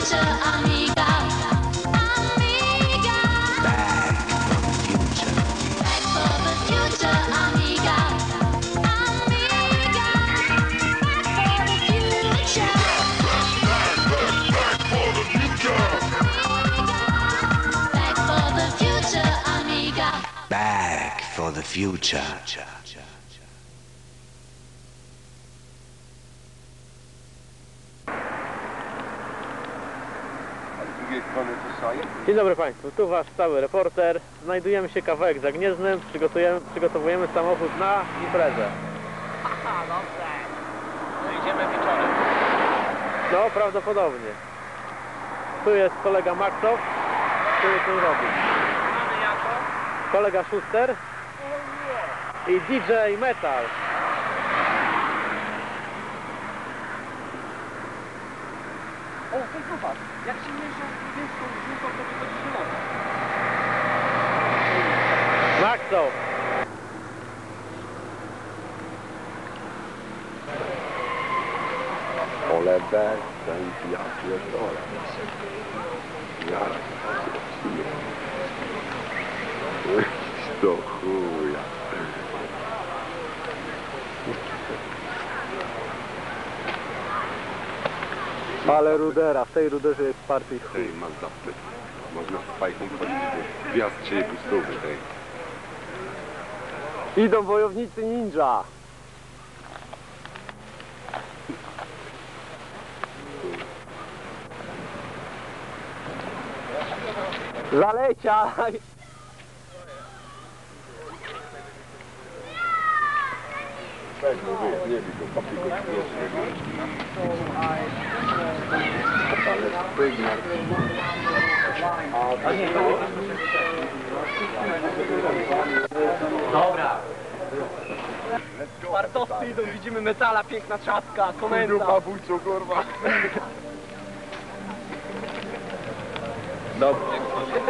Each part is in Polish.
future, amiga. Amiga. Back for the future. Back for the future, amiga. Amiga. Back for the future. Back for the future, amiga. Back for the future. Dzień dobry Państwu, tu Wasz stały reporter. Znajdujemy się kawałek za Gniezdnem, przygotowujemy samochód na imprezę. Aha, dobrze. No idziemy wieczorem. No, prawdopodobnie. Tu jest kolega Maxow, który to robi. Mamy jako? Kolega Schuster i DJ Metal. O, hej, zobacz. Jak się mniejszą dźwięką, to wychodzi zielona. Maxow. Ole bez, ja pierdolę. Ja do chuja. Ale rudera, w tej ruderze jest party chuj. Tej masz zapyt. Można z fajką chodzić, bo gwiazd się pustowy tej. Idą wojownicy ninja. Zaleciaj! Weź mu nie wiem, go papi go ale spygnar. Dobra. Spartowcy idą, widzimy metala, piękna czatka, komenda. Grupa wójcu, kurwa. Dobrze.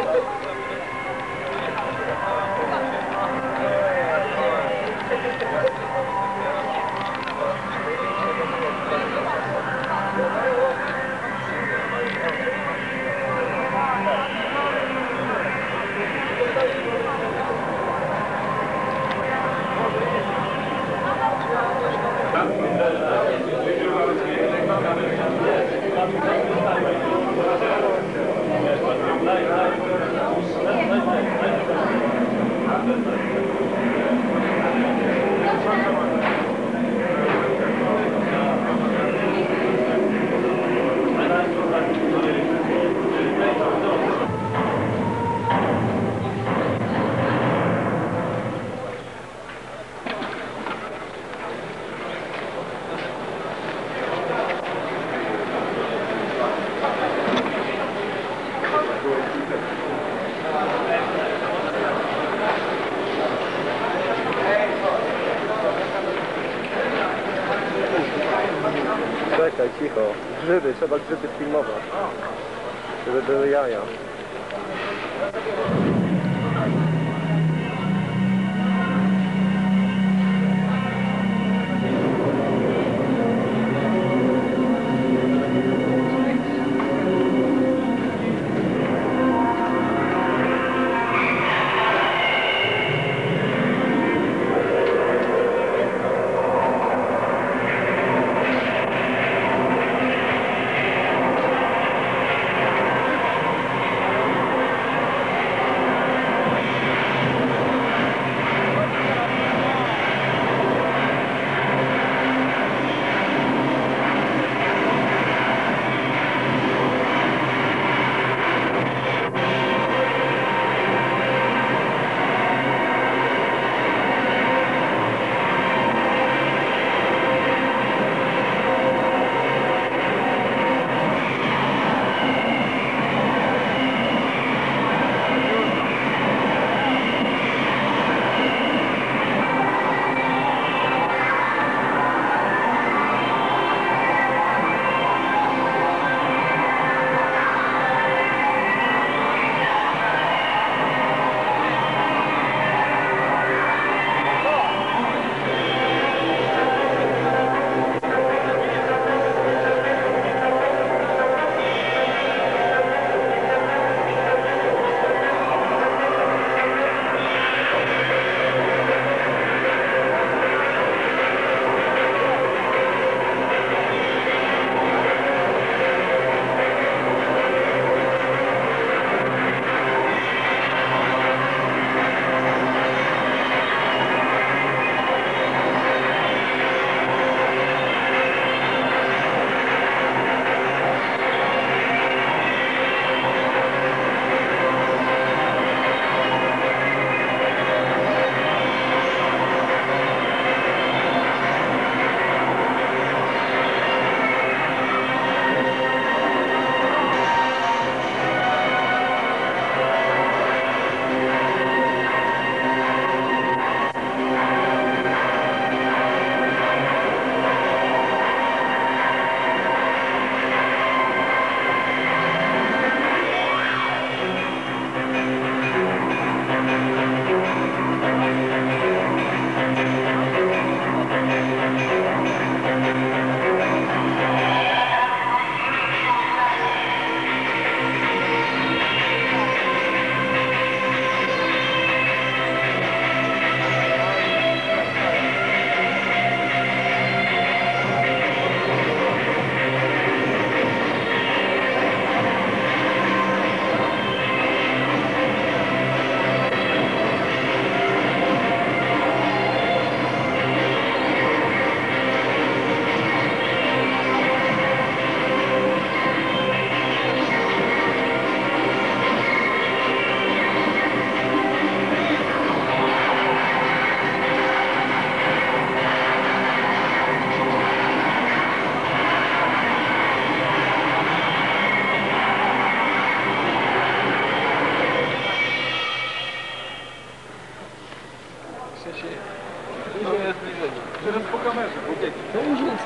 Czekaj, cicho. Grzyby, trzeba grzyby filmować. Żeby były jaja.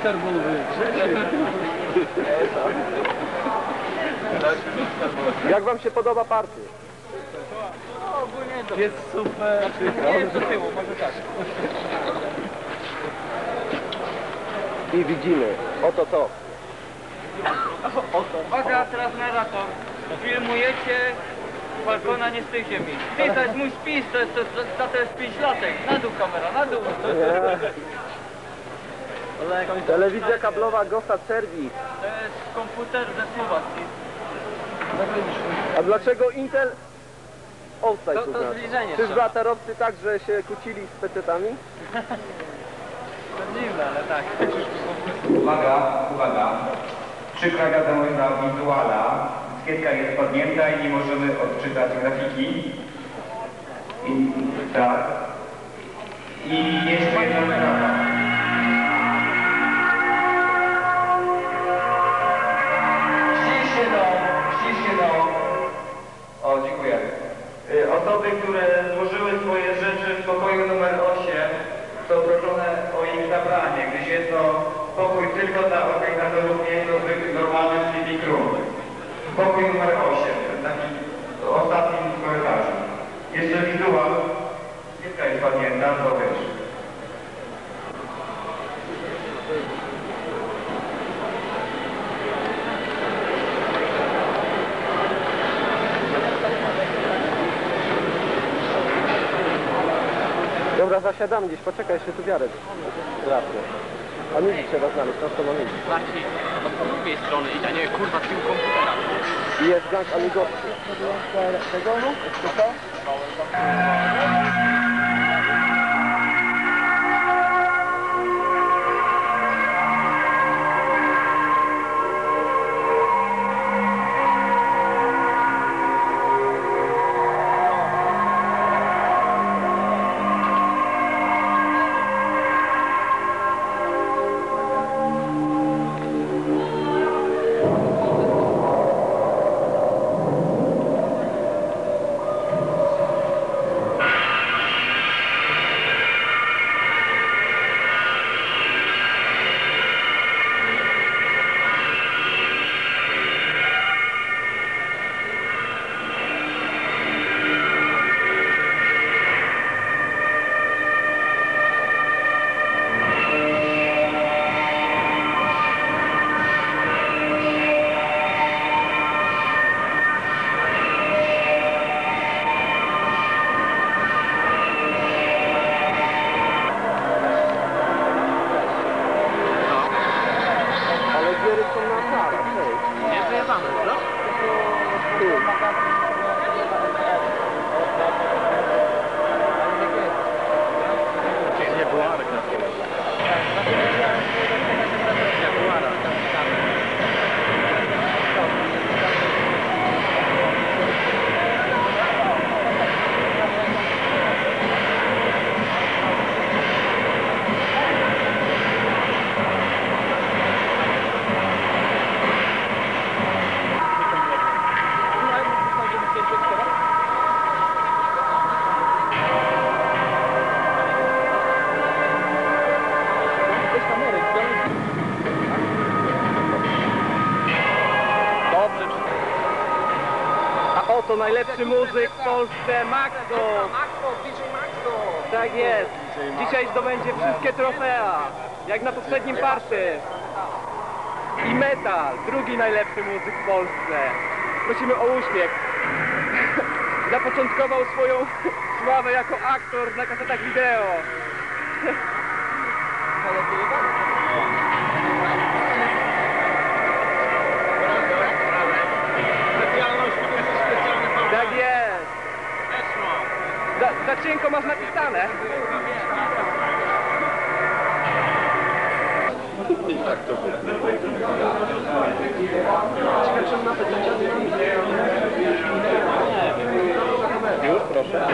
skarbowy. Jak wam się podoba party? Jest super. Nie, do tyłu, może tak. I widzimy, oto to. Uwaga, teraz narrator. Filmujecie balkona nie z tej ziemi. Spis, to jest mój spis, to jest 5 latek. Na dół kamera, na dół. Telewizja kablowa Gosa Service. To jest komputer ze Słowacji. A dlaczego Intel Outside To tu znaczy? zbliżenie Czyżby trzeba. atarowcy także się kłócili z pecetami? To dziwne, ale tak. Uwaga, uwaga. Przykra wiadomość dla wizuala. Dyskietka jest podnięta i nie możemy odczytać grafiki. I tak. I jeszcze jedna sprawa. Ściście dom. O, dziękuję. Osoby, które złożyły swoje rzeczy w pokoju numer 8 są proszone o ich zabranie, gdyż jest to pokój tylko dla organizatorów, nie jest to zwykły, normalny sleeping room. Pokój numer 8, taki ostatni w korytarzu. Jeszcze wizual. Kilka jest pamięta, to wiesz. Dobra, zasiadamy gdzieś, poczekaj, jeszcze tu biorę. Drapnie. A mi trzeba znaleźć, no to mam iść. Bardziej od drugiej strony i a nie kurwa tył komputera. I jest gang amigowski. Tego? Jeszcze co? Ale giery są na salach, hej. Nie wyjebane, no? Jaguara. A oto najlepszy muzyk w Polsce, Maxo! Tak jest. Dzisiaj zdobędzie wszystkie trofea, jak na poprzednim party. I Metal, drugi najlepszy muzyk w Polsce. Prosimy o uśmiech. Zapoczątkował swoją sławę jako aktor na kasetach wideo. Tak jest. Za cienko masz napisane. I tak to wygląda. Już, proszę.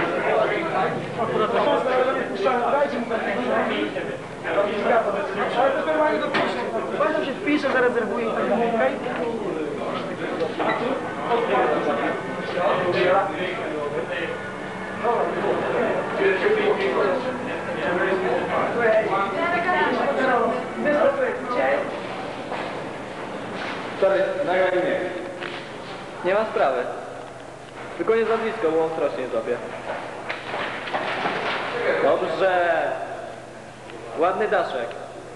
Bardzo się wpisze, zarezerwuję i tak dalej, okej? Sorry, nagraj mnie. Nie ma sprawy. Tylko nie za blisko, bo on strasznie złapie. Dobrze. Ładny daszek.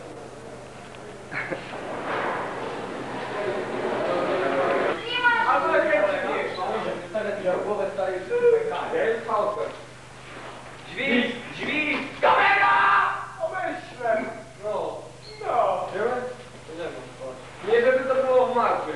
Drzwi! Drzwi! Kamera! Pomyślę! No. No. Nie, żeby to było w martwie.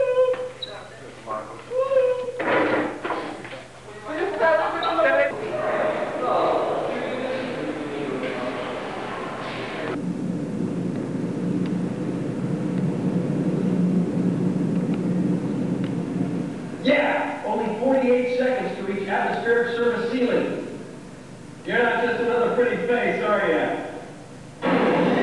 Yeah, only 48 seconds to reach atmospheric surface ceiling. You're not just another pretty face, are you?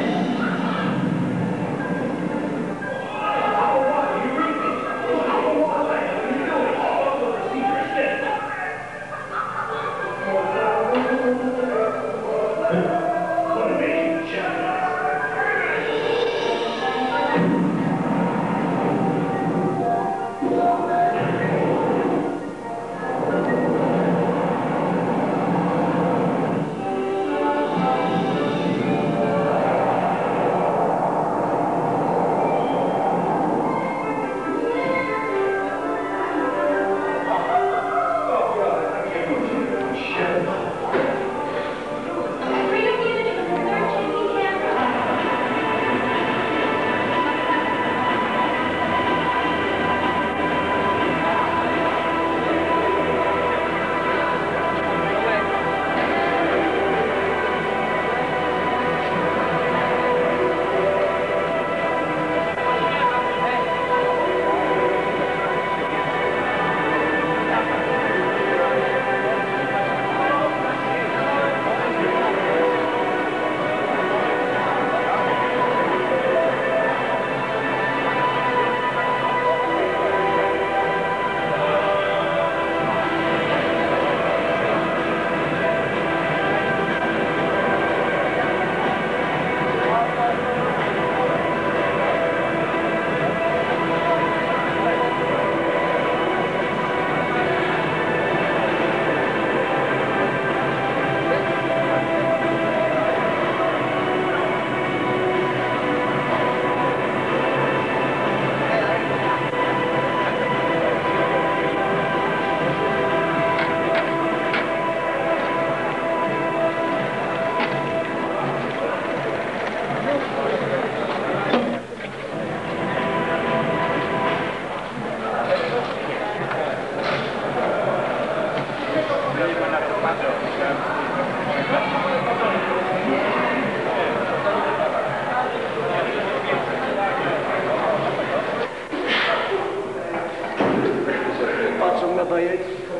Patrzą na bajek.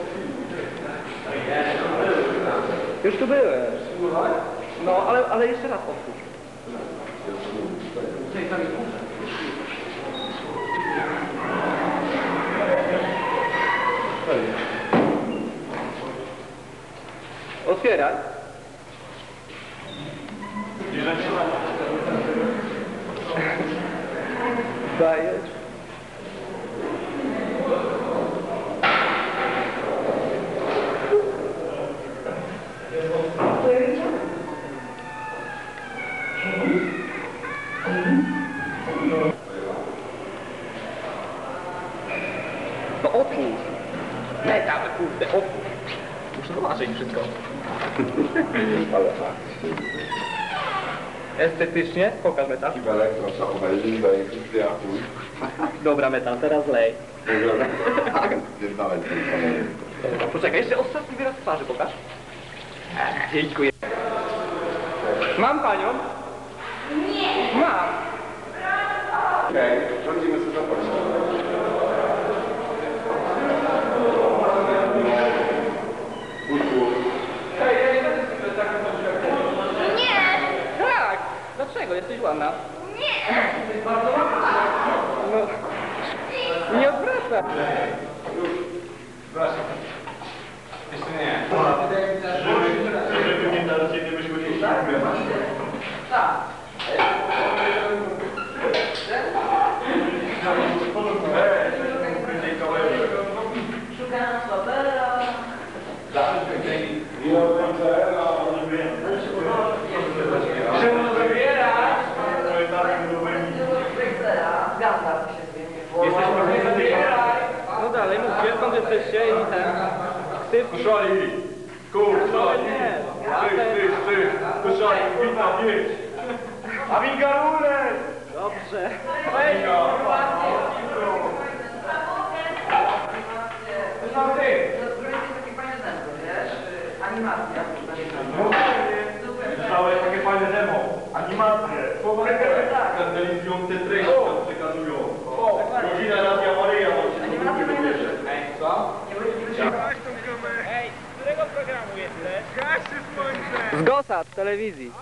Już tu byłem. No, ale jeszcze raz powtórz. Otwieraj. Dajesz. No otwórz. Metal, kurde, otwórz. Muszę zobaczyć wszystko. Estetycznie? Pokaż metal. Chyba elektro trzeba obejrzeć, daje krótki apój. Dobra metal, teraz lej. Pierdolę ten samochód. Dobra, poczekaj, jeszcze ostatni wyraz twarzy pokaż. Dziękuję. Mam panią? Nie. Mam. Okej, rządzimy sobie zapocząć. Tak. Dlaczego? Jesteś ładna. Nie. Jesteś bardzo ładna. No. Nie odwracaj. Tak. jesteście i ten... Ksywki? Szali, kurwa, Nie, ty, szali, witam, jedź. Amigarule! Dobrze. Słyszałeś takie fajne demo, animacje. Skandalizują te treści, tam przekazują. Godzina Radia Maryja, on się tu lubi wybierze. Co? Ej, z którego programu jesteś? Gaszy słońce! Z GOSA, z telewizji.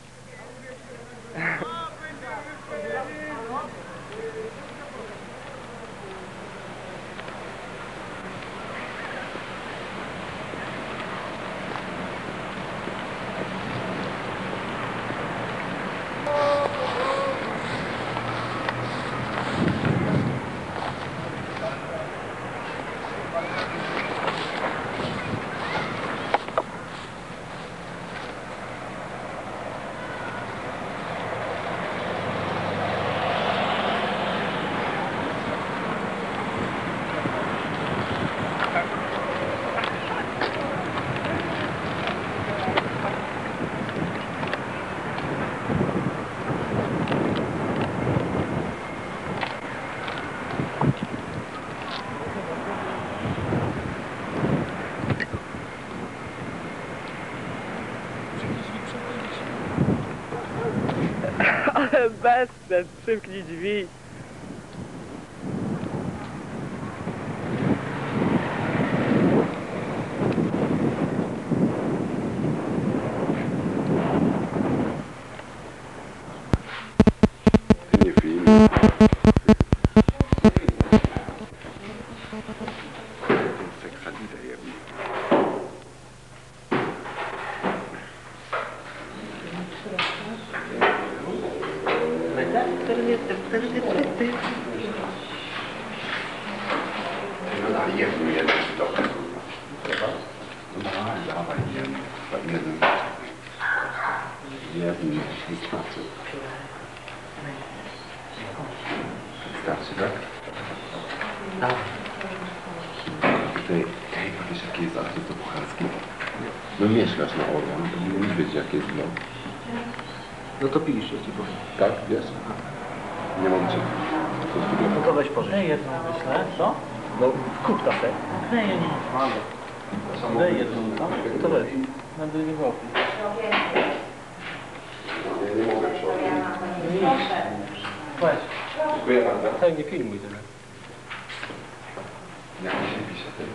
Ale bezsens, przymknij drzwi. Nie film. Seksalida jebnie. No daj jedną, jeden stok. No dawaj, jeden. Jeden wystarczy. Wystarczy, tak? Tak. Tutaj, wiesz jaki jest artyst pucharski? No mieszkasz na Orłan, to powinieneś wiedzieć jaki jest blog. No to pisz, ja ci powiem. Tak, wiesz? Nie mam cię. No to weź pożycz. Daj jedną myślę, co? No kup kasę. Daj jedną. Mamy. Daj jedną, no. To weź. Będę nie wokół. Nie mogę przełożyć. Weź. Dziękuję bardzo. Tak, nie filmuj tyle. Jak się pisze ten?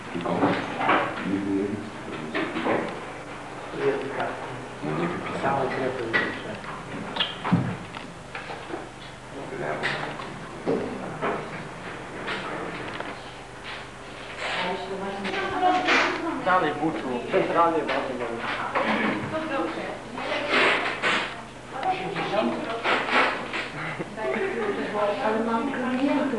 Nie wypisałem. Dalej, buczu. Centralnie bardzo. Ale mam klientów.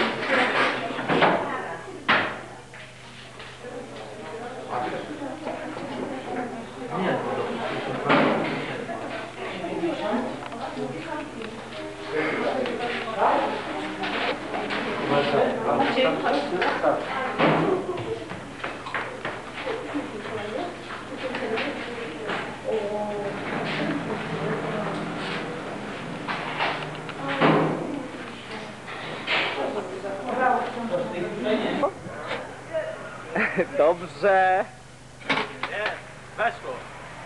Dobrze. Nie, weszło.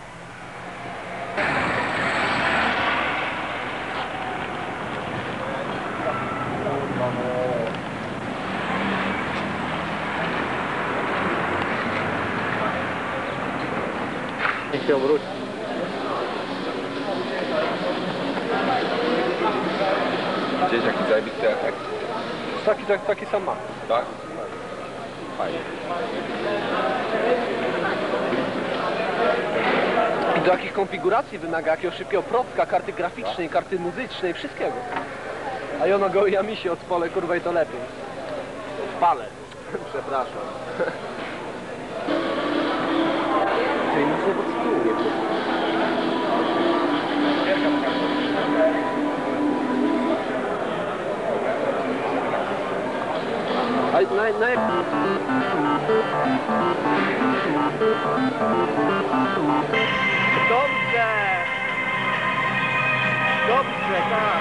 Niech się obróci. Gdzieś jaki zajebisty efekt? Taki sam ma. Tak? Fajnie. I do jakich konfiguracji wymaga, jakiego szybkiego procka, karty graficznej, karty muzycznej, wszystkiego. A ja go ja mi się odpolę, kurwa, i to lepiej. Palę. Przepraszam. Czyli nic nie podstuje. Dobrze! Dobrze, tak.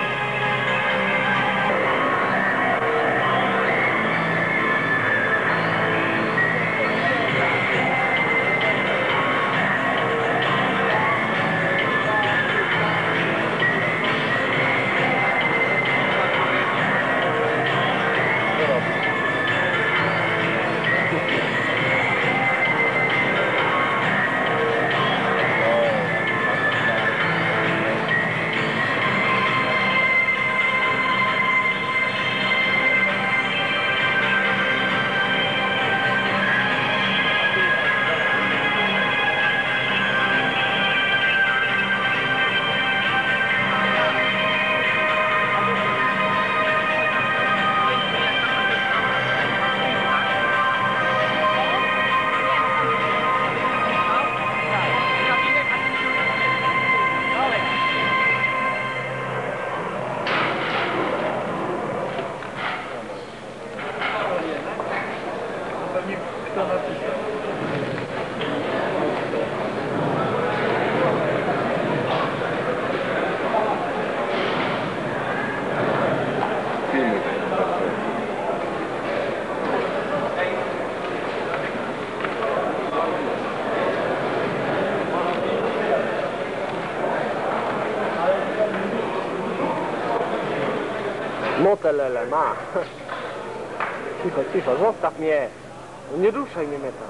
Motelele, ma. Cicho, cicho, zostaw mnie. Nie ruszaj mnie, Meta.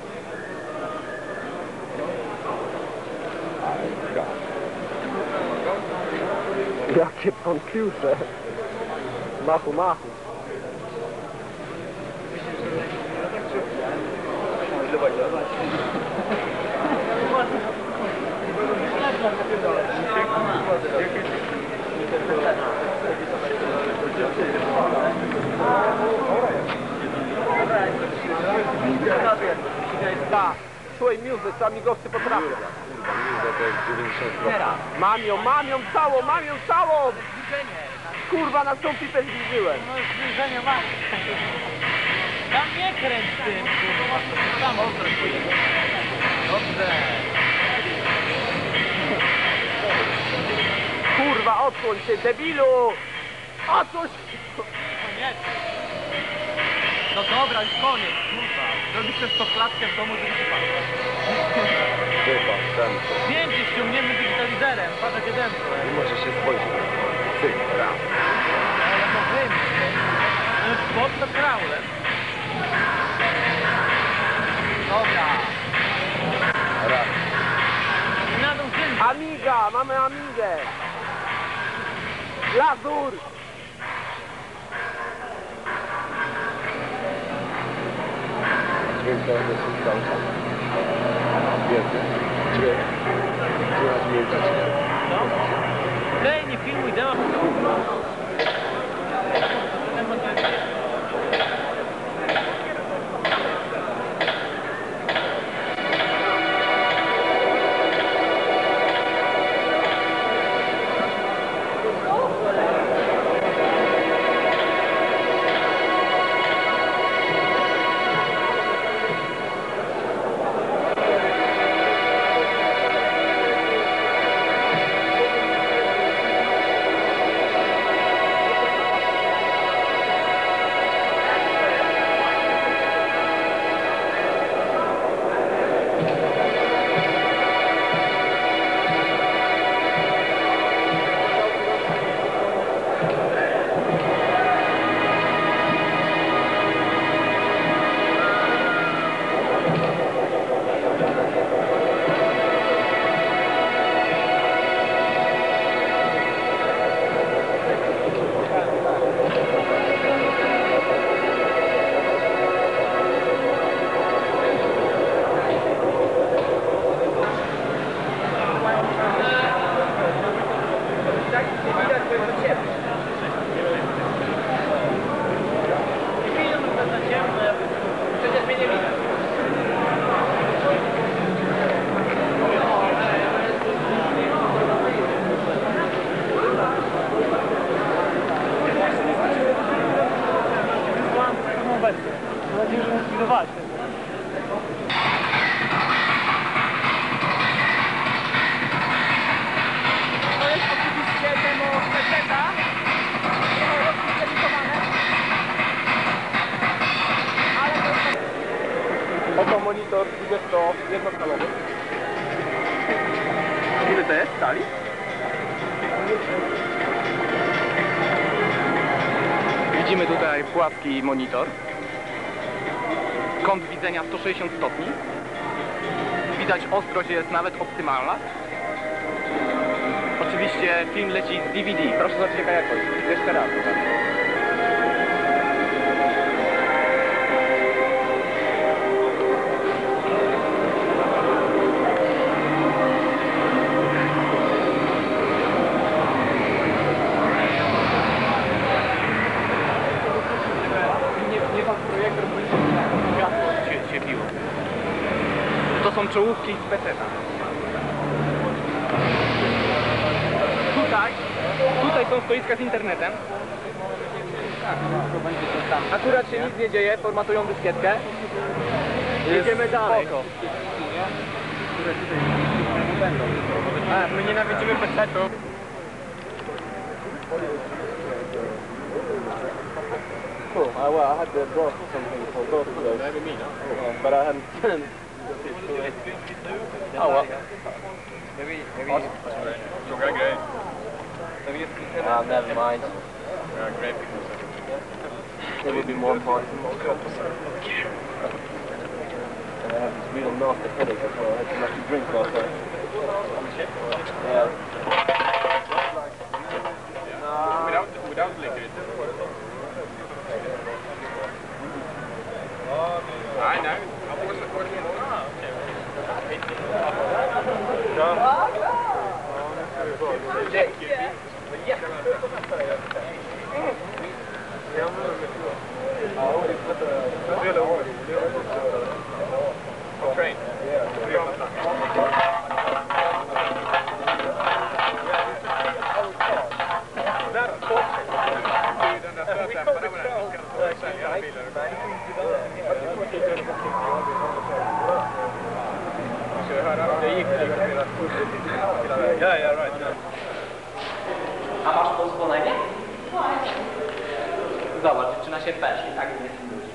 Jakie konfiusze. Machu, machu. Tak, słuchaj, music, co amigowcy potrafią. Mam ją całą! Kurwa, na tą pipę zbliżyłem. No już zbliżenia masz. Tam nie kręć tym. Tam odwróć. Dobrze. Kurwa, odsłoń się, debilu! Odsłoń się! Koniec. No dobra, już koniec, kurwa. Robisz też to klatkę w domu, żeby się patrzeć. Zdjęcie ściągniemy digitalizerem, patrz jak dęsko. Nie może się spojrzeć. Cyk, raz. Ale to wy. To jest spod to kraulem. Dobra. Raz. Na dół ziemi. Amiga, mamy Amigę! Lazur! Dźwięk to jest cały czas. Więcej. Dźwięk. Słychać mnie zaczyna. Ej, nie filmuj, dema. obecnie. Mam nadzieję, że nie zbudowałeś tego. To jest oczywiście demo PC-ta. Trochę rozkrystalizowane. Ale to jest... Oto monitor 21-calowy. Ile to jest stali? Widzimy tutaj płaski monitor. Kąt widzenia 160 stopni. Widać, ostrość jest nawet optymalna. Oczywiście film leci z DVD. Proszę zobaczyć, jaka jakość. Jeszcze raz. Nie pan projektor, bo światło się biło. To są czołówki z PC-ta. Tutaj są stoiska z internetem. Akurat się nic nie dzieje, formatują dyskietkę. Jedziemy dalej. Które tutaj będą. My nienawidzimy PC-ów. Cool. Well, I had to draw something for both of those. But I hadn't. Oh well. Maybe. Never mind. There will be more parts. And I have this real nasty headache as well. I had too much to drink last night. Yeah. Without liquid. I know. Train. Yeah, right. A masz pozwolenie? Zobacz, dziewczyna się peszy, tak nie jest ludzi.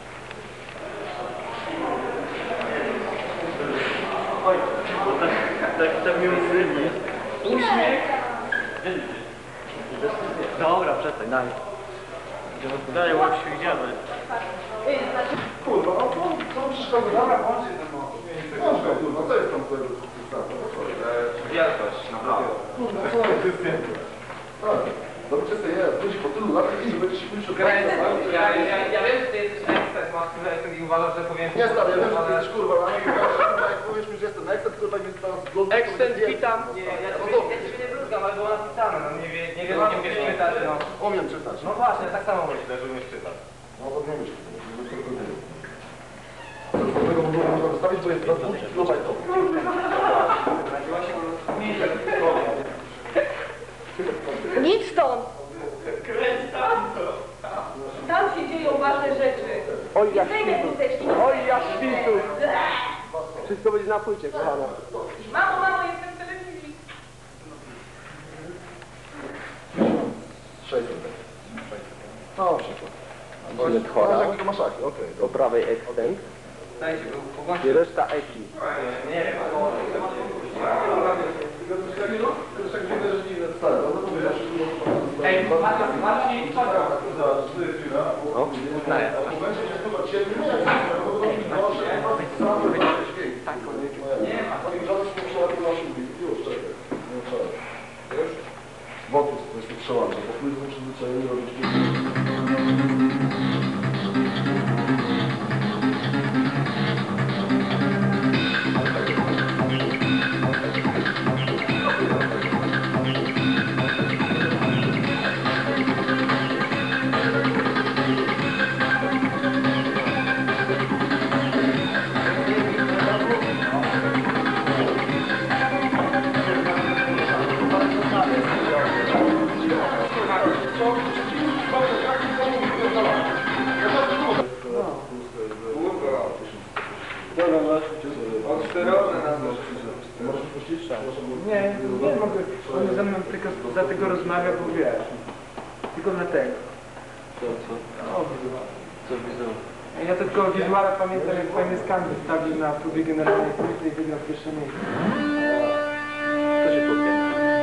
Oj, tak miłosny. Uśmiech. Dobra, przestań, daj. Daj, łapsiu, idziemy. Kurwa, co przeszkadza? Dobra, włączcie ten moc. Książka, kurwa, co jest tam twojego wielkość, naprawdę. Kurwa, co jest zdjęte? Dobrze, to jest. Ludzi po tylu latach i będziesz się musiał... Ja wiem, że ty jesteś ekspert, masz tyle ekspert i uważasz, że powinien... Nie stary, ja wiem, że ty jesteś kurwa, ale jak powiesz mi, że jestem ekspert, kurwa, więc teraz zglądam... Ekspert, witam. Ja ciebie nie bluzgam, ale było napisane, no nie wiem, nie umiesz czytać, no. Umiem czytać. No właśnie, tak samo myślę, że umiesz czytać. No to nie myślę, tego można wystawić, bo jest na dwóch kilobajtów. Nic stąd! Tam się dzieją ważne rzeczy. Oj, jak Zdejmę świtu. chusteczki. Oj, jak świtu. Wszystko będzie na płycie, kochana. Mamo, jestem w telewizji. 600. No, przykład. Ile tchora? Jak to masz aki, okej. Po prawej extend i reszta eki. Nie wiem. Ej, Marcin, chodź. No, uznaję. Wątku to jest przełamcze, bo my są przyzwyczajeni robić Nie, mogę. On ze mną tylko za tego rozmawia, bo wiesz. Tylko dlatego. Co? Co widzą? Ja tylko wizuale pamiętam, jak fajny skan wystawił na próbie generalnej płyty i wygrał pierwsze miejsce. To się podpięta.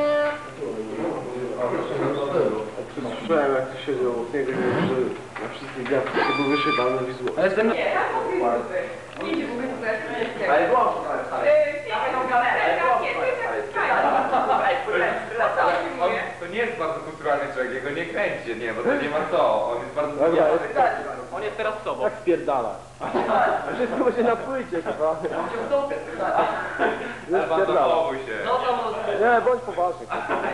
Słyszałem, jak to siedział od niego, że na wszystkich gwiazdach to był wyszywany wizuał. Ale jestem... Ale włącz, to nie jest bardzo kulturalny człowiek, jego nie kręci, nie, bo to nie ma co, on jest bardzo... Dobra, On jest teraz sobą. tak spierdala. Wszystko będzie na płycie chyba. Nie spierdala. Zachowuj się. Nie, bądź poważny.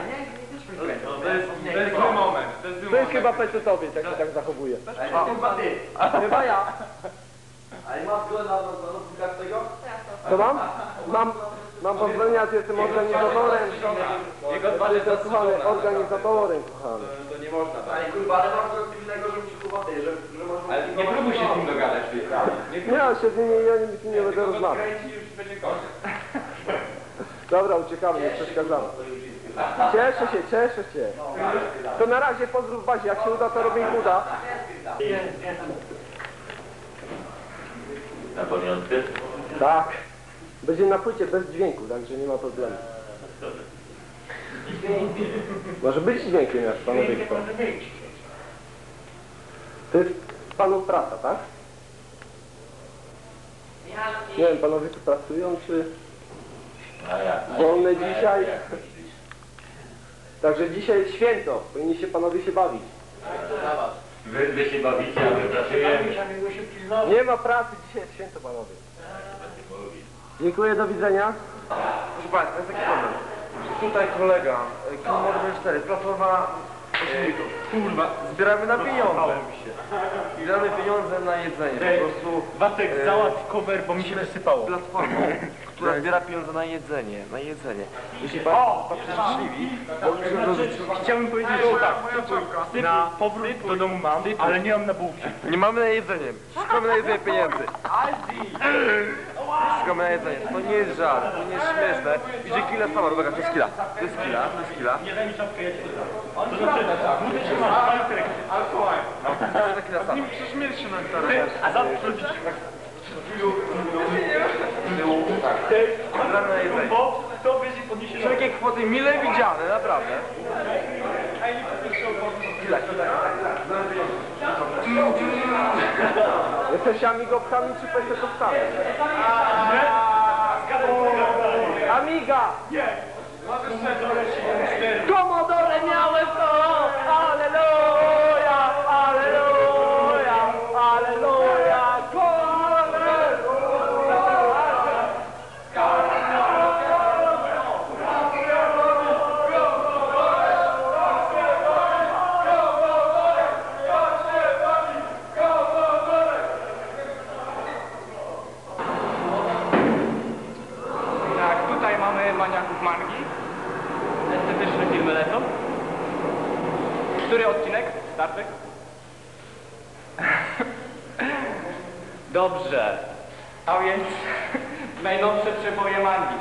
To jest zły moment, to jest zły To jest moment. chyba pecetowiec, jak się tak zachowuje. Chyba ty. Chyba ja. Ale masz go na notyfikację tego? Co mam? Mam pozwolenia, że jestem organizatorem. Jestem kochany, organizatorem, kochany. To nie można, tak? Ale kurwa, ale masz coś innego, żeby ci kurwa ty, że możesz... Ale nie próbuj się z nim dogadać, ty. Nie, ja się z nimi nie będę rozmawiał. Kręci już będzie koniec. Dobra, uciekamy, nie przeszkadzamy. Cieszę się. To na razie pozdrów bazie, jak się uda, to robię im uda. Na pamiątkę? Tak. Będzie na płycie bez dźwięku, także nie ma problemu. Może być dźwiękiem, jak panowie chcą. To jest panów praca, tak? Nie wiem, panowie tu pracują, czy wolne dzisiaj? Także dzisiaj jest święto, powinni się panowie się bawić. Wy się bawicie, a my pracujemy. Nie ma pracy, dzisiaj jest święto, panowie. Dziękuję, do widzenia. Proszę Państwa, jest taki problem. Tutaj kolega, Commodore 4, platforma 8 bitów. Kurwa, zbieramy na pieniądze. Zbieramy pieniądze na jedzenie. Po prostu Wacek, załatw cover, bo mi się wysypało. platformą, która zbiera pieniądze na jedzenie. Jeśli Państwo przeszczęśliwi, to Chciałbym powiedzieć, że tak. Na powrót do domu mam, ale nie mam na bułki. nie mamy na jedzenie. Szukamy na jedzenie pieniędzy. Szukamy na jedzenie. To nie jest żart, to nie jest śmieszne. Idzie kila sama, uwaga, to jest kila. To jest kila. Nie daj mi czapkę, ja ci to dam. To znaczy, buty trzymam, palcerek. Ale słuchaj. To jest kila sama. Prześmierć się na karę. A zawsze Zbieramy na jedzenie. bo to będzie podniesie Wszelkie kwoty mile widziane, naprawdę. Jesteście amigowcami czy pesetowcami? Amiga! Commodore miałem to! Alleluja! Alleluja! Alleluja! Tak, tutaj mamy maniaków mangi. Estetyczne filmy lecą. Który odcinek? Star Trek? Dobrze. A więc najnowsze przeboje mangi.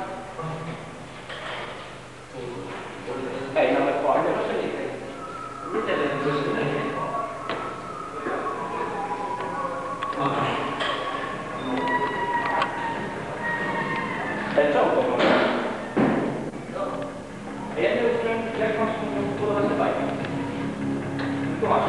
Ej, nawet płacę. Ej, czemu to było? Ja nie rozumiem, jak masz podobać te bajki. Tu masz.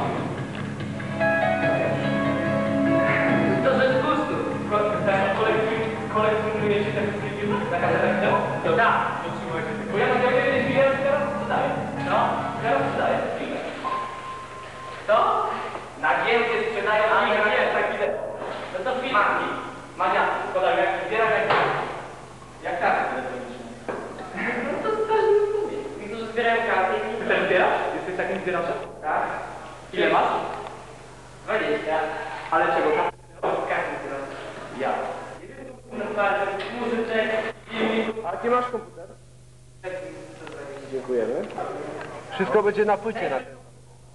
To rzecz gustu. Kolekcjonujecie te wszystkie filmy na kasetach? Tak. Bo ja na nie zbieram, teraz sprzedaję. No, teraz sprzedaję filmy. To? Na giełdzie sprzedają filmy. Nie, tak ile. No to filmy. Maniacy. Podam, jak zbieram jak karty telefoniczne. No to każdy rozumie. Niektórzy zbierają karty. Ty też zbierasz? Jesteś takim zbieraczem? Tak. Ile masz? 20. Ale czego? Karty zbierasz. Ja. Muzyczek, filmików. A gdzie masz komputer? Dziękujemy. Wszystko będzie na płycie na tym.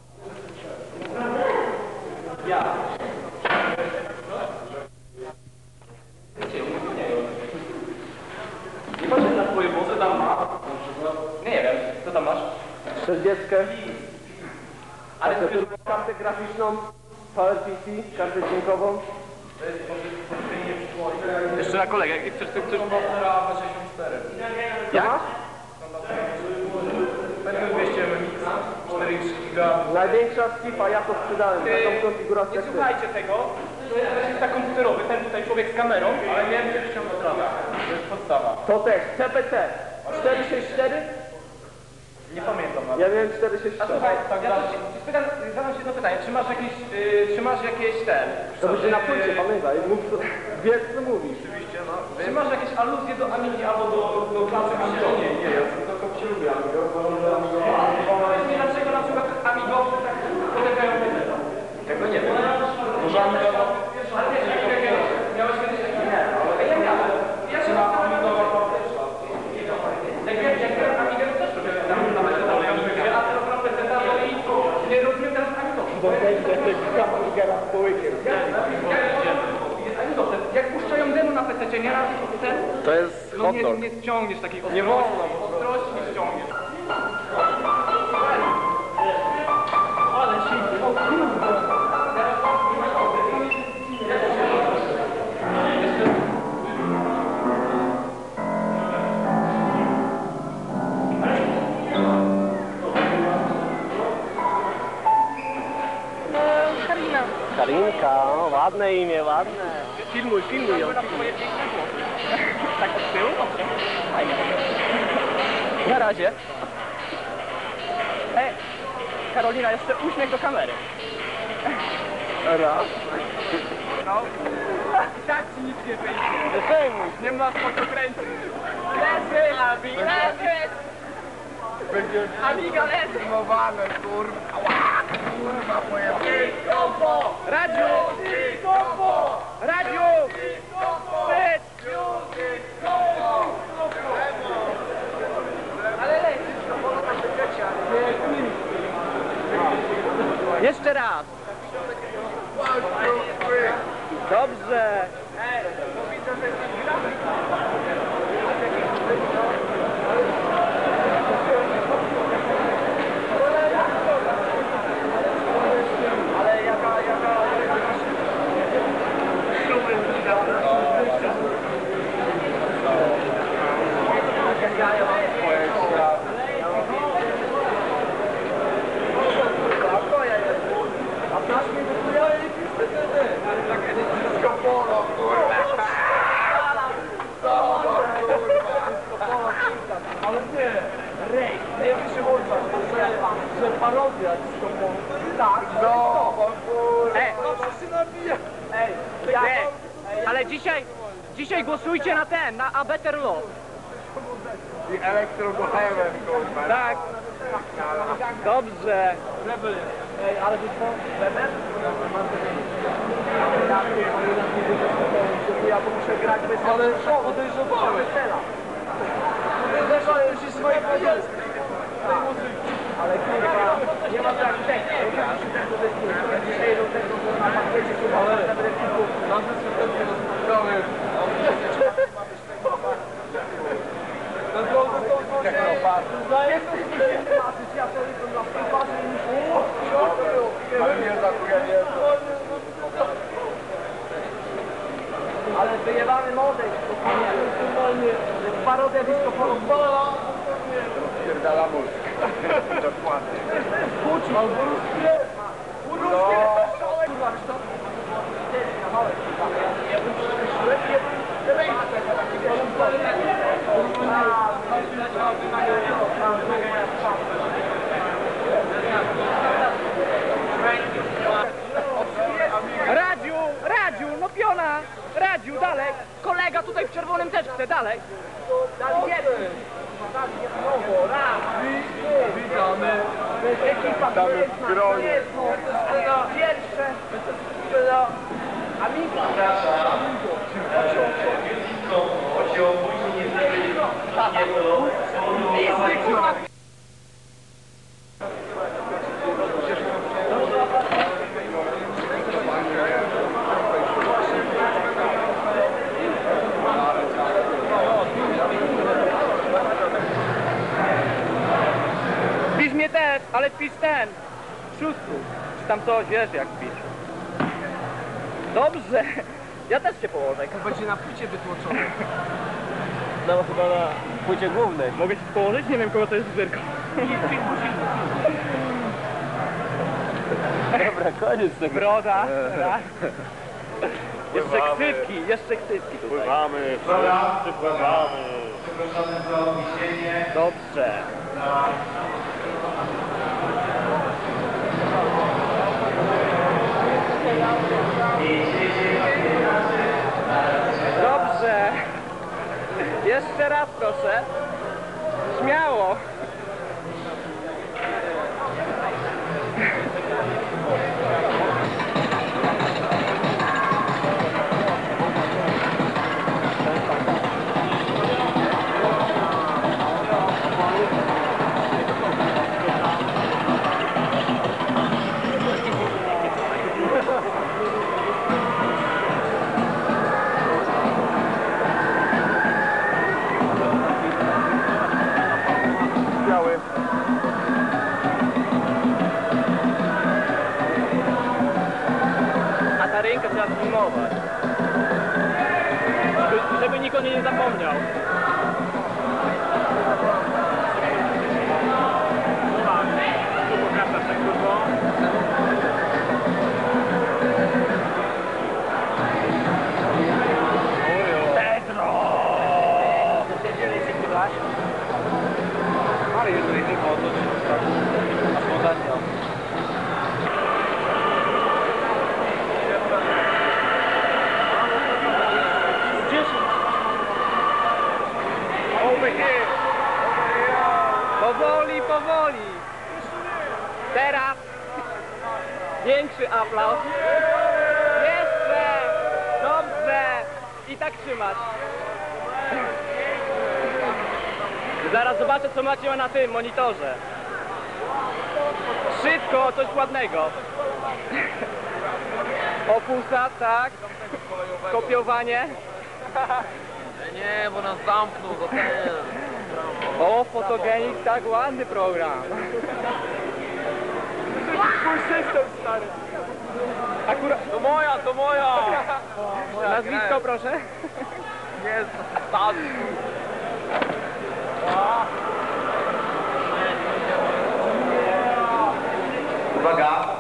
Ja. Nie patrzę na twoje włosy, tam ma. 30, ale kartę graficzną, PowerPC, kartę dźwiękową. Jeszcze na kolegę, jak chcesz to ktoś... Jak? P200 MX, 4 giga. Największa skipa, ja to sprzedałem, taką konfigurację. Nie słuchajcie tego, to jest tak komputerowy, ten tutaj człowiek z kamerą, ale nie wiem, czy chciał naprawdę. To jest podstawa. To też, CPC 464? Nie pamiętam. Ale... Ja wiem A 464. słuchaj, ja zadam ci jedno pytanie, czy masz jakieś ten... To będzie na płycie, pamiętaj, mów co, wiesz co mówisz. Oczywiście, no. Czy masz jakieś aluzje do Amigi albo do klasy Amigo? Nie, ja tylko się lubię Amigo, uważam, że Amigo... Powiedz mi, dlaczego na przykład Amigowcy tak polegają na tego? Tego nie wiem. Może Amigo... Ale wiesz, miałeś kiedyś taki... Nie, ale ja miałem. Ja się na Amigo... Jak miałem Amigę, to też robię na metodologię, a teraz mam prezentację i nie rozumiem teraz Amigowcy. Bo będzie tego hamburgera z połykiem. Jak puszczają demo na PC, nie raz ten... To jest No hot nie, dog. nie ściągniesz takiej ostrości. Nie wolno. Ostrości nie ściągniesz. Ale się... O kurde. Karina. Karinka, o, ładne imię, ładne. Filmuj ją. Tak od tyłu? Fajnie. Na razie. Karolina, jeszcze uśmiech do kamery. Raz. No. Tak ci nic nie wyjdzie. Nie przejmuj. Nie ma po co kręcić. Leży! Leży! Będzie Amiga leży! filmowane, kurwa. Ała, kurwa, moje... Kompo! Radziu! Kompo! Radziu! Wstyd! Ale leci! Jeszcze raz! Dobrze. Ale nie, rejs, najwyższy Wolfgang, że parodia disco polo. Tak, no, No wszyscy nabija! Ale dzisiaj głosujcie na ten, na A Better Law. I elektrobohemem, kurwa. Tak. Dobrze. Ej, ale wiesz co? Weber? Ja muszę grać bez... Ale podejrzewałem. Podejrzewałem się swoje podejrzewałem. Ale kurwa, nie ma tak tekstu. Dzisiaj do tego, że na pakiecie chyba nawet replików. Na drodze są Zdaję sobie patrzeć, ja to jestem na patrzę i myślę, ale nie zakuje, nie. ale wyjebany model, normalnie, parodia disco polo. Pierdala mózg. Dokładnie. Pucci, albo ruskie. Ruskie, kurwa, wiesz co? Kawałek, ja bym lepiej Radziu, no piona! Radziu, dalej! Kolega tutaj w czerwonym też chce, dalej! witamy. Ekipa w gronie. Pierwsze. Amiga. Chodzi o później nie Pisz mnie też! śpisz ten, w szóstku, czy tam coś, wiesz jak śpisz. Dobrze, ja też się położę. To będzie na płycie wytłoczone. No chyba na płycie głównej. Mogę się położyć? Nie wiem kogo to jest zyrko. Dobra, koniec tego. Broda, raz. Jeszcze ksywki tutaj. Pływamy, pływamy. Przepraszamy za opóźnienie. Dobrze. Dobrze. Jeszcze raz proszę. Śmiało. A ta ręka trzeba filmować. Żeby nikt o niej nie zapomniał. Powoli, powoli. Teraz większy aplauz. Jeszcze. Dobrze. I tak trzymać. Zaraz zobaczę co macie na tym monitorze. Szybko, coś ładnego. Opusa, tak. Kopiowanie. Nie, bo nas zamknął do ten. O, fotogenik, tak ładny program. Twój system, stary. Akurat... To moja, to moja! Nazwisko, proszę. Jest, tak. Uwaga.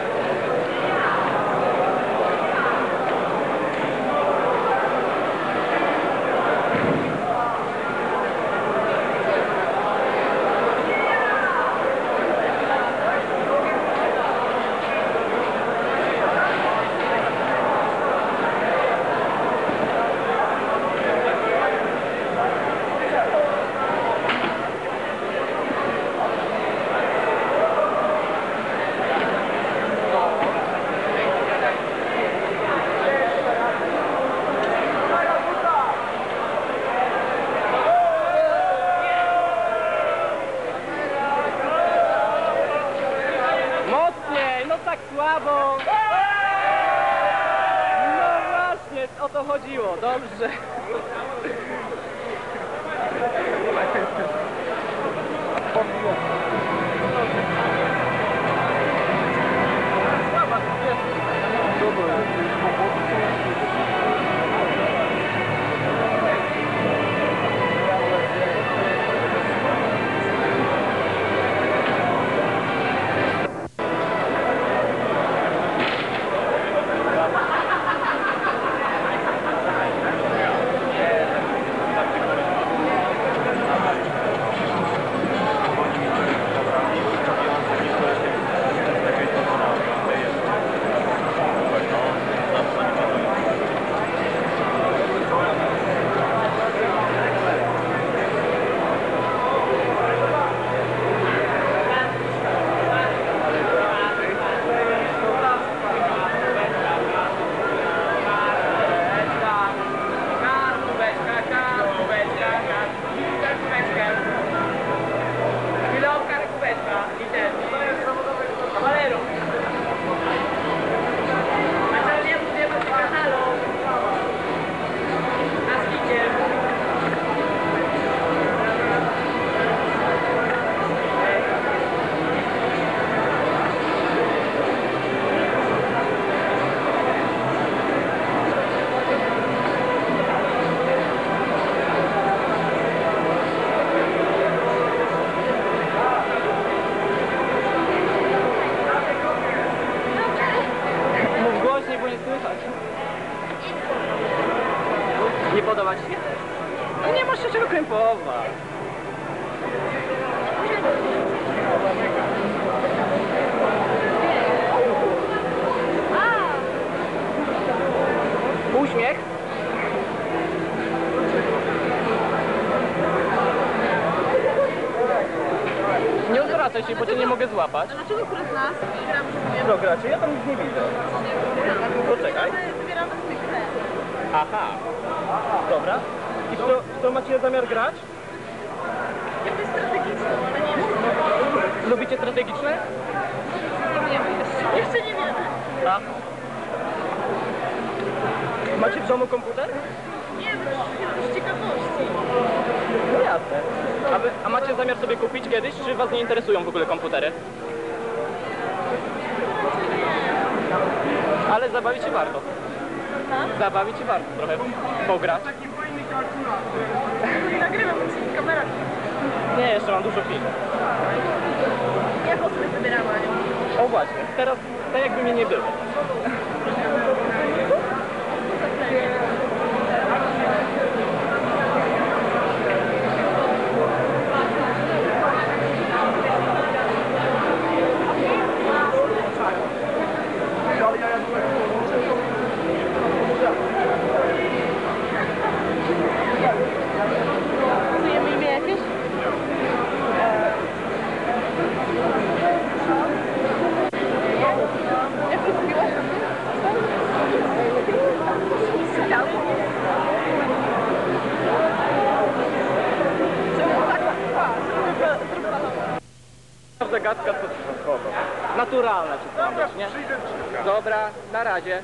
Mocniej, no tak słabo. No właśnie, o to chodziło, dobrze. Nie podoba ci się? No nie masz się czego krępować. Uśmiech. Nie odwracaj się, bo cię nie mogę złapać. A dlaczego który z nas? Co gracie? Ja tam nic nie widzę. Poczekaj. Wybieramy sobie grę. Aha. Dobra. I w co macie zamiar grać? Jakby strategiczną, ale nie wiem. Lubicie strategiczne? Nie wiem jeszcze. Jeszcze nie wiemy. A. Macie w domu komputer? Nie wiem, z ciekawości. No jasne. A macie zamiar sobie kupić kiedyś, czy was nie interesują w ogóle komputery? Ale zabawić się warto. Zabawić się warto trochę pograć. Nagrywam ci kamera. Nie, jeszcze mam dużo filmów. Jak sobie wybieramy? O właśnie, teraz tak jakby mnie nie było. Czujemy imię jakieś? Jak to zrobiłaś? Zagadka to naturalna, czy tam wiesz, nie? Dobra, na razie.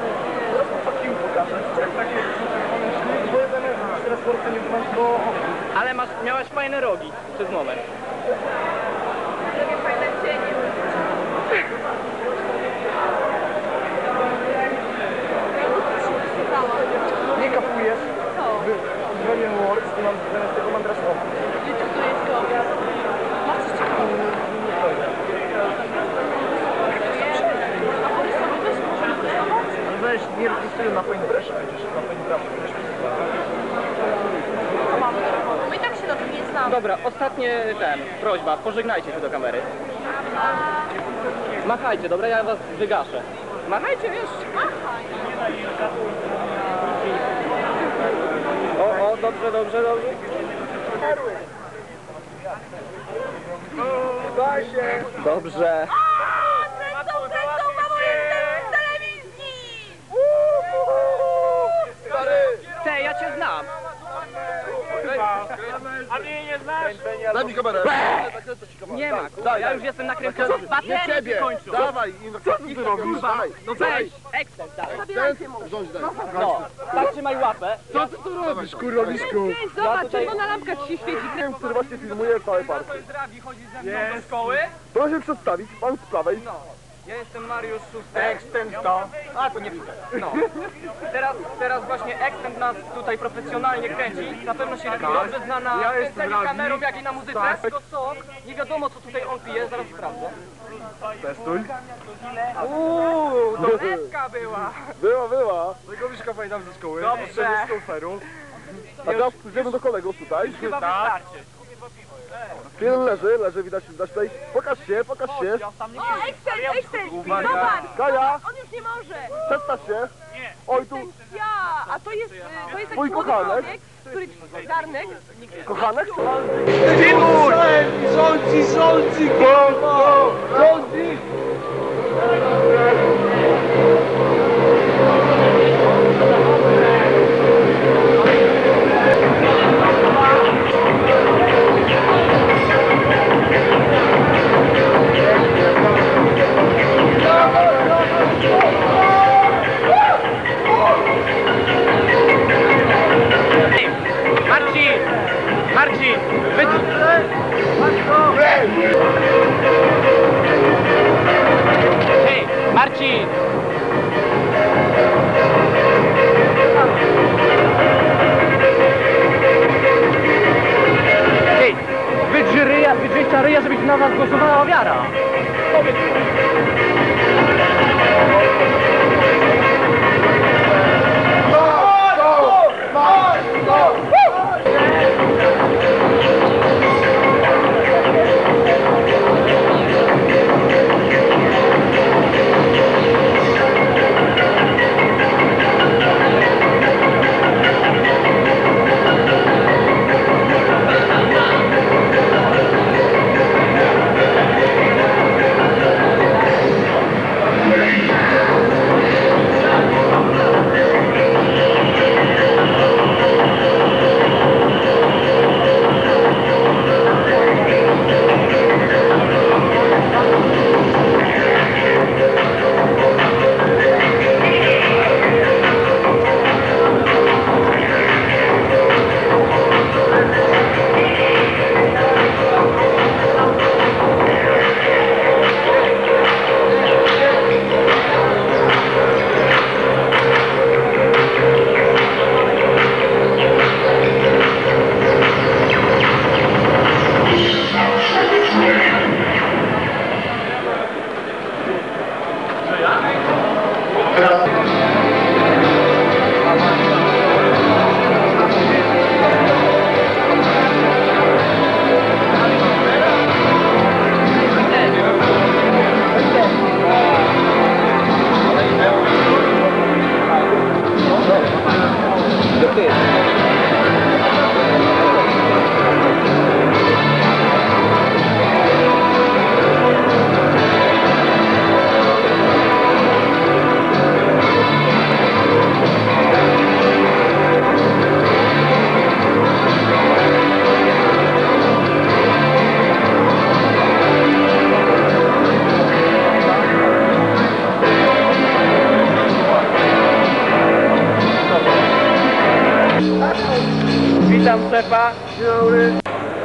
Ale miałaś fajne rogi przez moment. Takie fajne cienie. Nie kapujesz? Co? Zrobię work, zamiast tego mam teraz oko. I co to jest to? Masz coś ciekawego? A porysować też możemy porysować? Ale weź, nie rejestruję na paintbrusha przecież, na paintbrusha będziesz My i tak się na tym nie znamy. Dobra, ostatnie prośba, pożegnajcie się do kamery. Machajcie, dobra, ja was wygaszę. Machajcie jeszcze. O, dobrze, dobrze, dobrze. Daj się! Dobrze. Kręcą, mamo, jestem w telewizji! Te, ja cię znam. A mnie nie znasz? Daj mi kamerę. Nie ma, kurwa, ja już jestem nakręcony. Baterie się kończą. Dawaj, co ty robisz? Daj. No weź, ekstens daj. Rządź daj. No, tak trzymaj łapę. Co ty tu robisz, kurwa, Miszku? Zobacz, czerwona lampka ci się świeci. Wiem, który właśnie filmuje całe party. Chodzi ze mną do szkoły. Proszę się przedstawić, pan z prawej. No, ja jestem Mariusz Szuster. Extend to. A, to nie No. Teraz właśnie Extend nas tutaj profesjonalnie kręci. Na pewno się robi dobrze zna na Ja jestem kręceniu radny. kamerą, jak i na muzyce. Tak. Tylko sok, nie wiadomo co tutaj on pije, zaraz sprawdzę. Testuj. To Eska była. Była. Tego Miszka pamiętam ze szkoły. Dobrze. Z konferu. A teraz pójdziemy do kolegów tutaj. Chyba wystarczy. Jeden leży, widać tutaj. Pokaż się. O, Extend, zobacz! Kaja, On już nie może! przedstaw się. Oj, tu Ja! A to jest taki Twój młody kochanek. człowiek, który... Garnek? kochanek. Rządzi, Rządzi! Marcin! Hej! Witam szefa. Dzień dobry.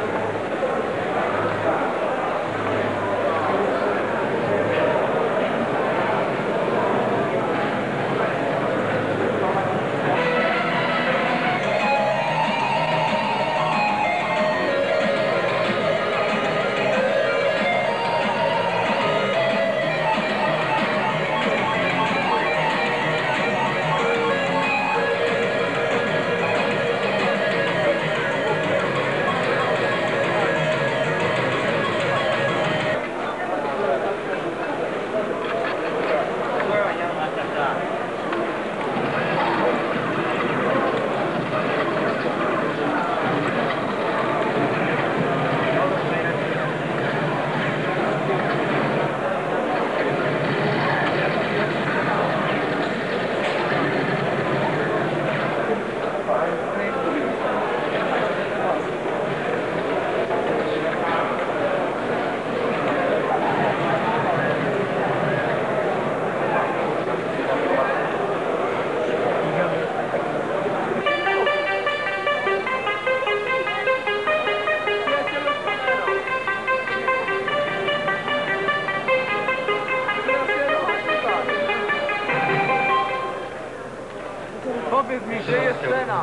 Powiedz mi, gdzie jest scena?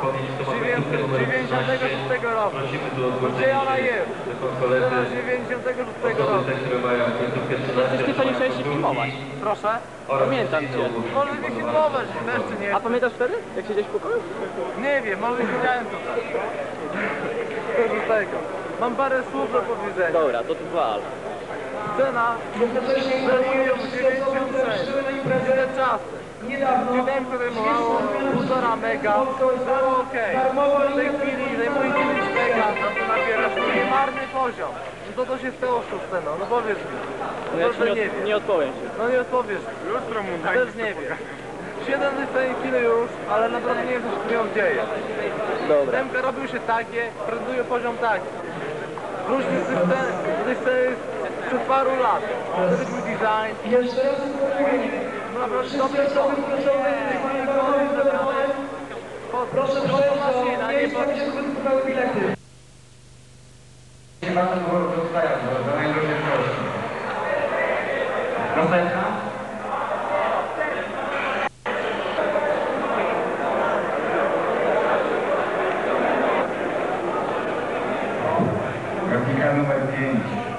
96 roku. Gdzie ona jest? Scena 96 roku. Przecież ty to nie chciałeś się filmować. Proszę? Pamiętam cię. Może nie filmować, mężczyzn nie. A pamiętasz wtedy? Jak siedziałeś w pokoju? Nie wiem, może siedziałem tutaj. Z tego. Mam parę słów do powiedzenia. Dobra, to tu wal. Scena zajmują 96. Te czasy. Które mało 1,5 mega, było ok. W tej chwili zajmuje 9 mega, to nabierasz niemarny poziom. No to się stało z tą sceną, no powiedz mi. No ja ci nie odpowiem się. No nie odpowiesz. Lustro mu daj. Też nie wiem. Siedzę w tej chwili już, ale naprawdę nie wiem, co się z nią dzieje. Dobra. Demka robił się takie, prezentuje poziom taki. Różni z tej sceny przez paru lat. Wtedy był design. No naprawdę dobry proszę maszyna, nie Bardzo dostają do najdroższej prości. Następna. Grafika numer 5.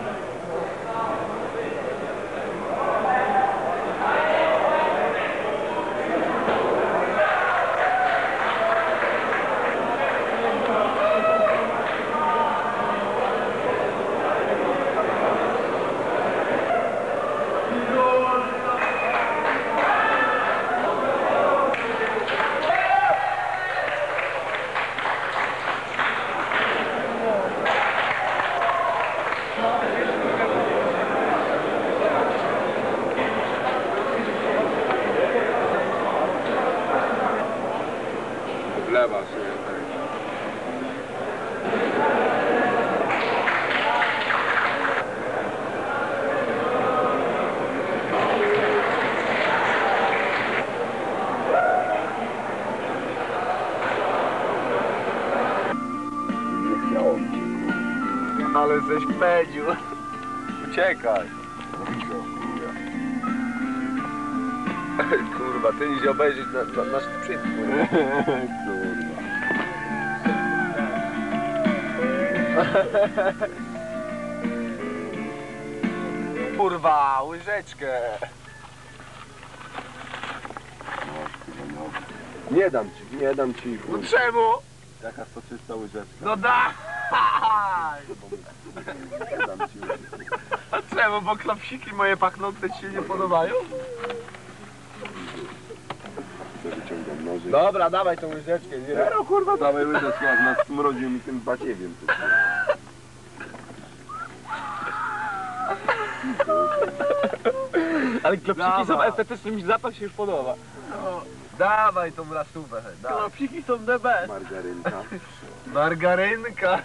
Lewa się. Ale żeś kpedził. Uciekaj. Kurwa, ty idzie obejrzeć nasz sprzęt. Kurwa, łyżeczkę. Nie dam ci. No czemu? Jaka soczysta łyżeczka. No daj! Nie dam ci łyżeczki. A czemu? Bo klapsiki moje pachnące ci się nie podobają? Wyciągam nożyk. Dobra, dawaj tą łyżeczkę. Nie No kurwa, dawaj łyżeczkę, jak nas smrodził mi tym baciewiem. Ale klopsiki są Dawaj. estetyczne, mi zapach się już podoba. No, dawaj tą rasówę. Klopsiki są the best. Margarynka. Margarynka.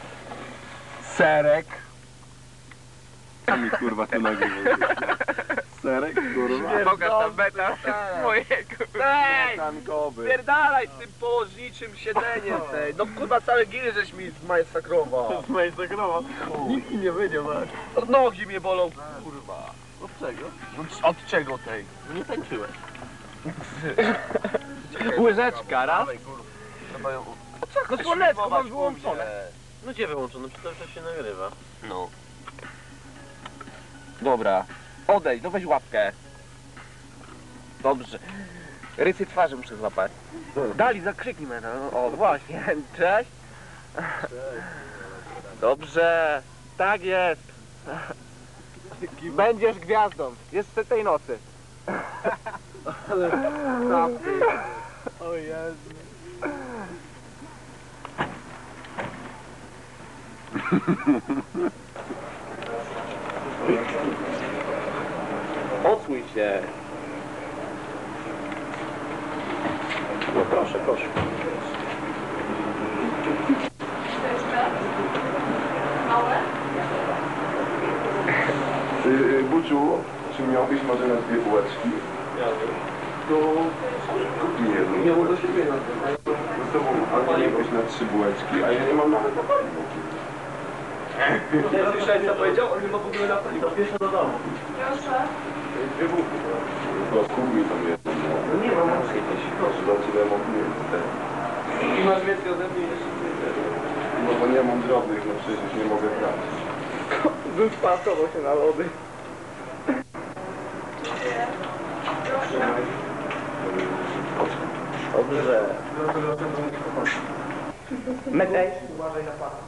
Serek. Mi kurwa to nagrywa. Serek, kurwa. Pokaż tam beta mojego. Ej! Spierdalaj z tym położniczym siedzeniem tej. No kurwa całe giry żeś mi zmajsakrował. Zmajsakrował. Nikt mi nie wyjdzie, zobacz. Nogi mnie bolą, kurwa. Od czego? Od czego tej? Nie tańczyłeś. Łyżeczka, raz. Trzeba ją... No słoneczko mam wyłączone. No gdzie wyłączone? Przecież to się nagrywa. No. Dobra. Odejdź, no weź łapkę. Dobrze. Rysy twarzy muszę złapać. Dali, zakrzyknij mnie. No, o, właśnie. Cześć. Dobrze. Tak jest. Będziesz gwiazdą. Jeszcze tej nocy. Ale... O Jezu. Odsuń się. No proszę, proszę. Buciu, czy miałbyś może na 2 bułeczki? To kup mi jedną. Nie mam do siebie na to. Z tobą, ale nie byś na 3 bułeczki, a ja nie mam nawet na paliwo. Nie słyszałeś co powiedział? On nie ma w ogóle na paliwo. Pierwsze do domu. Proszę. 2 bułki. No kup mi tam jedną. No nie mam, masz jakieś. Proszę, dla ciebie mam te. I masz więcej ode mnie jeszcze więcej. No bo nie mam drobnych, no przecież nie mogę brać. Wypasował się na lody. Dobrze. Metej. Uważaj na pas.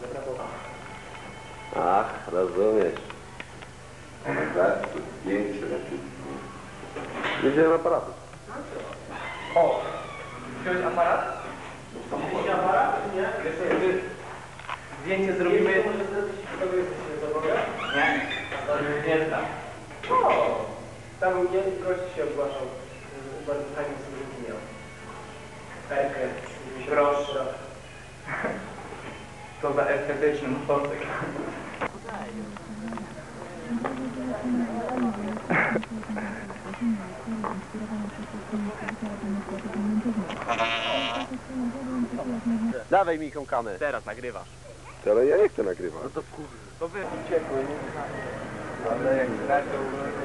Ach, rozumiesz. Tak, to zdjęcie lepiej. Jedziemy aparatu. O! Wziąłeś aparat? Wziąłeś aparat, czy nie? Zdjęcie zrobimy... Nie? Nie znam. O! Tam mnie gość się ogłaszał. Bardzo fajnie sobie miał. Perkę. Proszę. To za estetyczny motocykl. Dawaj mi kamerę. Teraz nagrywasz. Ale ja nie chcę nagrywać. No to kurwa. To wy uciekły, nie? Ale jak zaczął...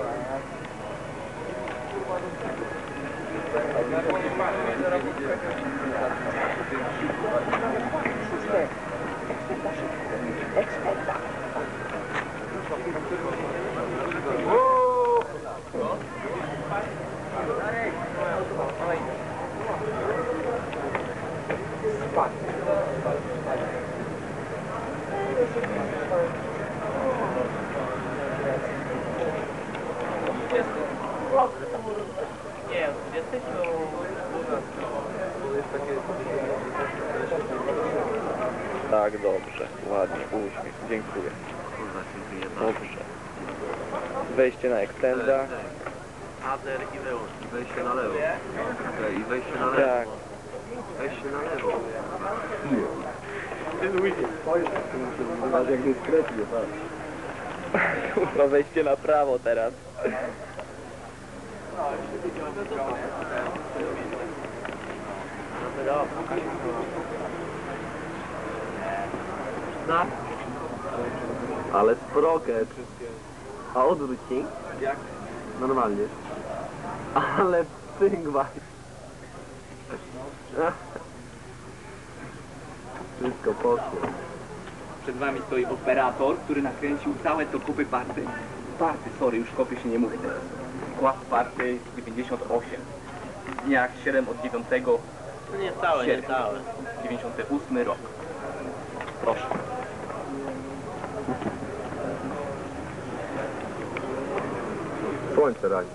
Nie, 20 Tak, dobrze, ładnie, uśmiech, dziękuję. Dobrze. Wejście na extenda. Ader i wyłącz. Wejście na lewo. Okej, i wejście na lewo. Tak. Wejście na lewo. Masz jak dyskretnie, tak. Kurwa, wejście na prawo teraz. Ale sprocket. A odwróć się. Jak? Normalnie. Ale cyngwa. Wszystko poszło. Przed wami stoi operator, który nakręcił całe to kupy party. Party, sorry, już kopy się nie mówi teraz. Skład party 98. W dniach 7 od 9. No nie całe, nie całe. 98 rok. Proszę. Słońce razi.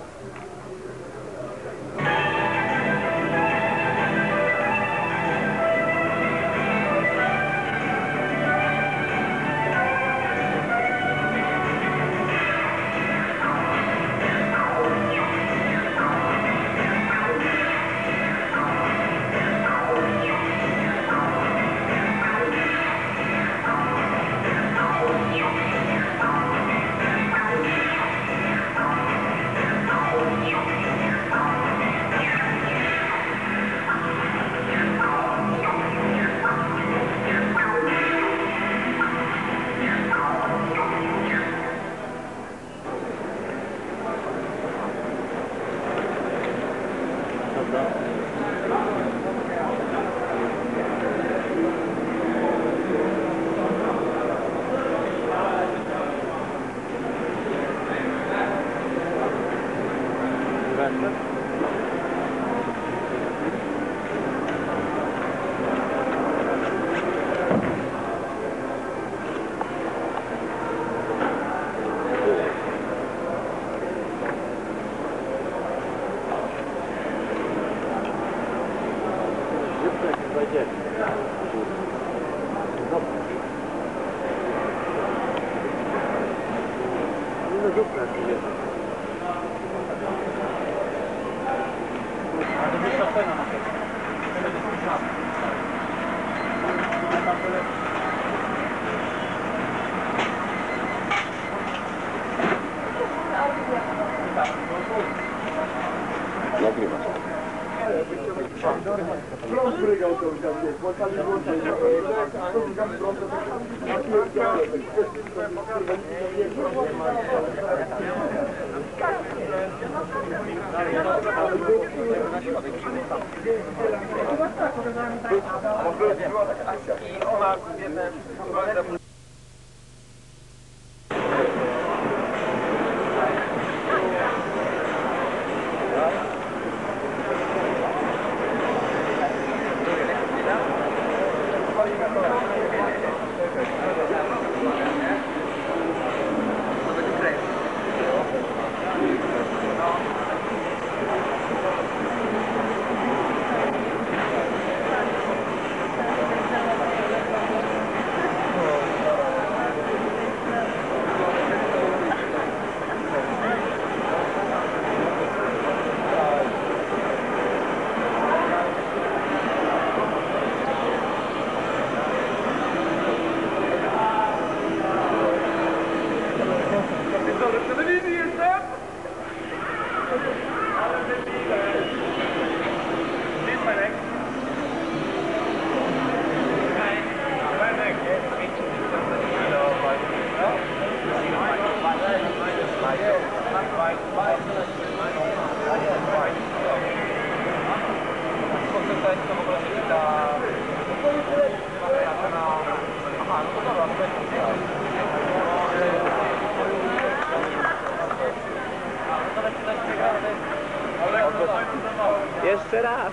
Jeszcze raz.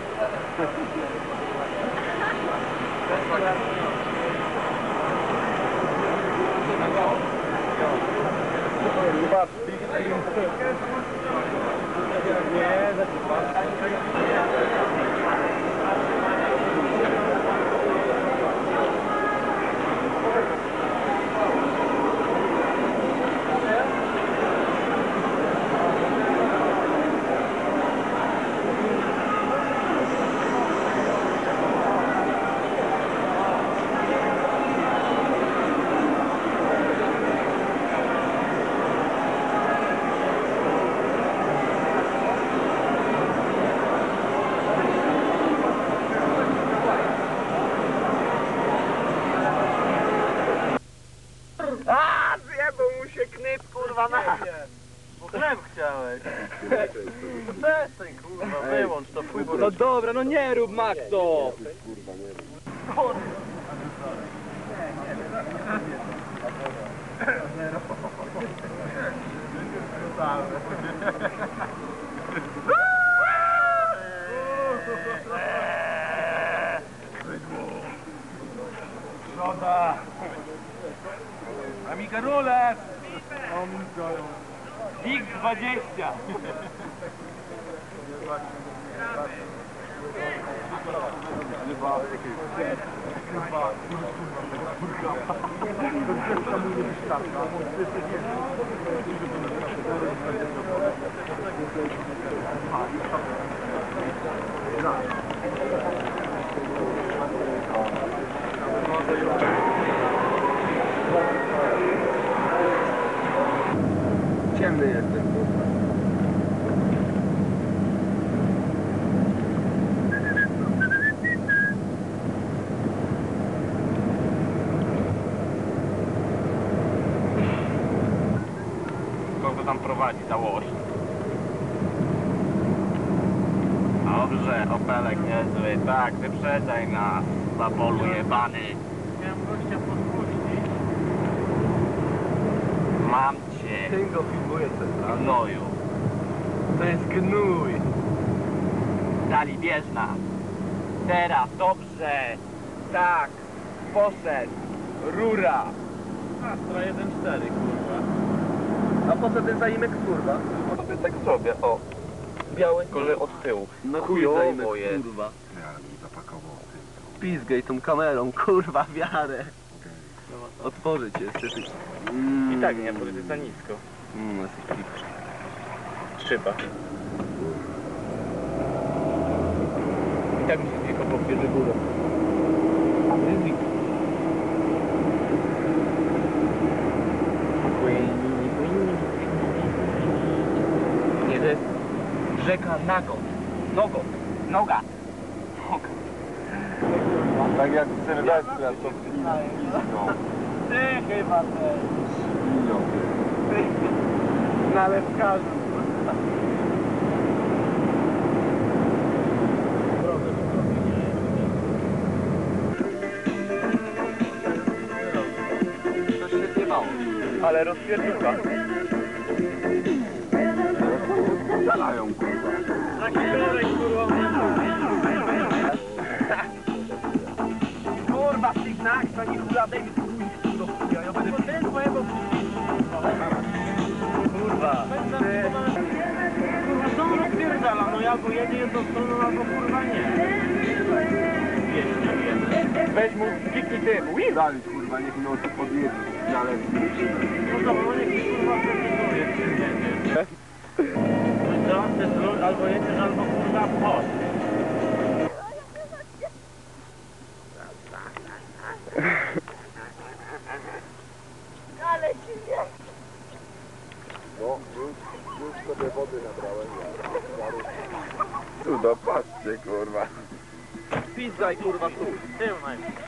Chleb chciałeś. Przestań, kurwa, wyłącz to, chuj, bo... No dobra, no nie rób, Maxo! Szkoda. Amiga Rules! WIG 20! Ciemny jestem. Kogo tam prowadzi ta łoś? A Dobrze, Opelek niezły, tak, wyprzedzaj na polu jebany. Miałem gościa podpuścić. Mam cię, Ten go filmuje centralnie. gnoju. To jest gnój. Dali bieżna. Teraz, dobrze. Tak, poszedł. Rura. Astra 1.4, kurwa. A po co ten zaimek, kurwa? No sobie tak zrobię, o. Białe kole od tyłu. No chuj Chujowo zaimek, jest. kurwa. Ja bym zapakował tym. Pizgaj tą kamerą, kurwa, wiarę. Otworzyć jeszcze. I tak nie, bo jest za nisko. Jesteś pipcz. Szyba. I tak mi się tylko pobierze górę. Nie, to jest rzeka Nagot. Noga. Noga. Tak jak w Sylwestra, to pizgą. Ty chyba też. Pizgą. Nalewkarzu. To się zjebało. Ale rozpierducha. Strzelają, kurwa. Taki korek, kurwa. Kurwa, w tych naksach nie chuja, daj mi chuj do chuja, ja będę... Ty swojego Kurwa, ty... kurwa, co on rozpierdala? No albo jedzie jedną stroną, albo kurwa nie. Weź mu, kiknij tym, ui! Dali, kurwa, niech noc podjedzie. Ale No to on jakiś kurwa przepytuje, czy jedzie. No co, ty zrób, albo jedziesz, albo kurwa chodź. no, już sobie wody nabrałem. Tu dopatrzcie, kurwa. Pizgaj, kurwa, tu. Tył najpierw.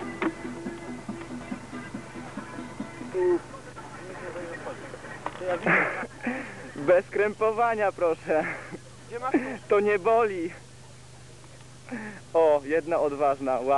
Bez krępowania, proszę. To nie boli. O, jedna odważna.